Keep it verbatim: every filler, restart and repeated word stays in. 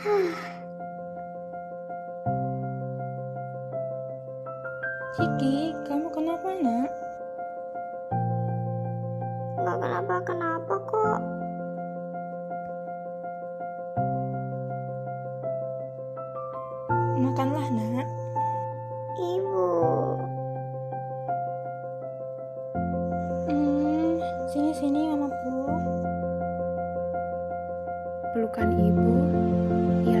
Ciki, kamu kenapa nak? Gak kenapa-kenapa kok. Makanlah nak. Ibu. Hmm, sini-sini mama peluk. Pelukan ibu,